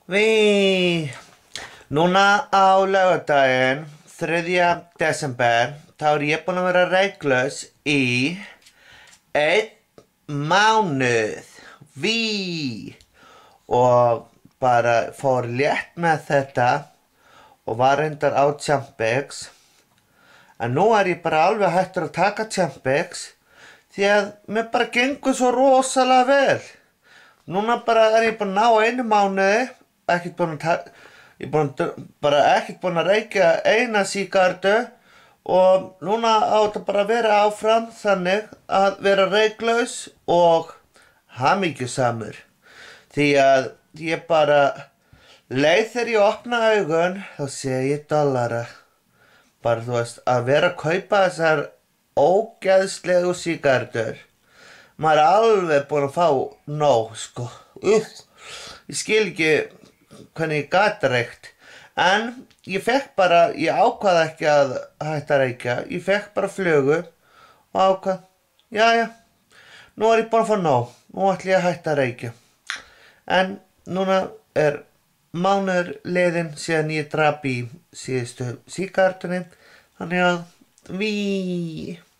Núna á laugardaginn, 3. desember, þá ég búinn að vera reyklaus í 1 mánuð. Og bara fór létt með þetta og var reyndar á Champix. En nú ég bara alveg hættur að taka Champix því að mér bara gengur svo rosalega vel. Núna bara ég búinn að ná 1 mánuði, ekkert búinn að reykja eina sígarettu og núna á þetta bara að vera áfram þannig að vera reyklaus og hamingjusamur. Því að ég bara leið þegar ég opna augun þá sé ég dollara. Bara þú veist, að vera að kaupa þessar ógeðslegu sígarettur. Maður alveg búinn að fá nóg, sko. Ég skil ekki hvernig ég gat reykt. En ég ákvað ekki að hætta að reykja. Ég fekk bara flugu og ákvað, jæja, nú ég búinn að fá nóg. Nú ætla ég að hætta að reykja. En núna mánuður liðinn síðan ég drap í síðustu sígarettunni. Þannig að